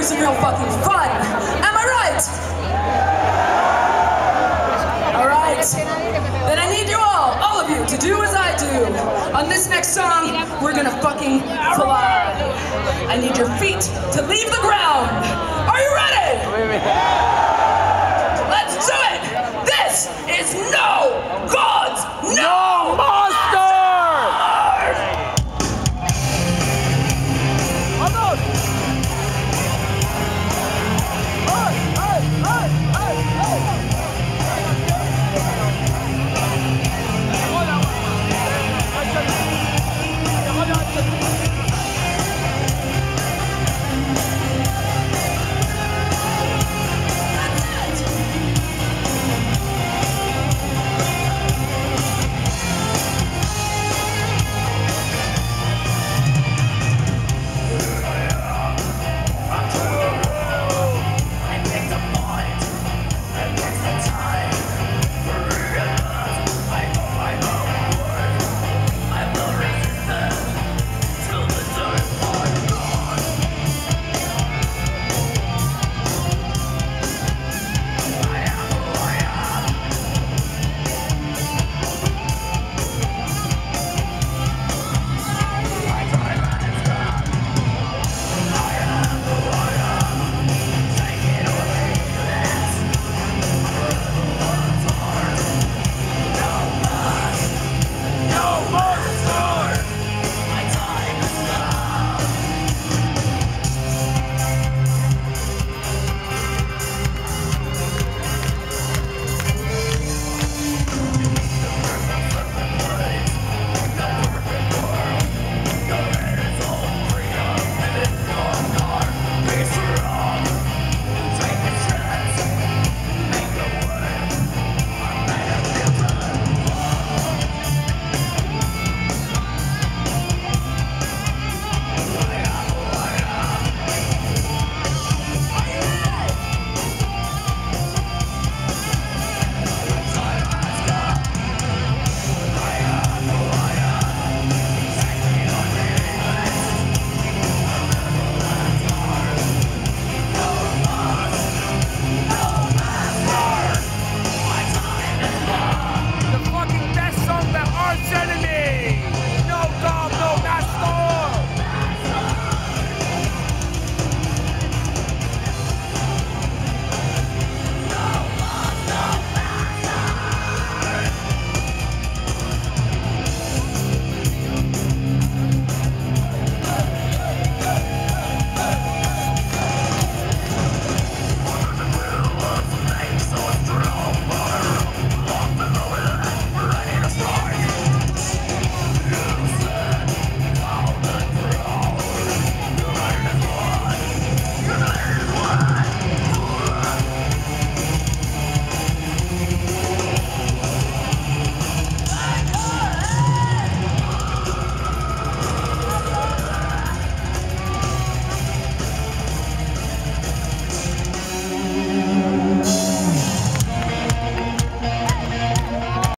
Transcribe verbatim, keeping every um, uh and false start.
some real fucking fun. Am I right? Alright. Then I need you all, all of you, to do as I do. On this next song, we're gonna fucking fly. I need your feet to leave the ground. Are you ready? Let's do it! This is No Gods No More!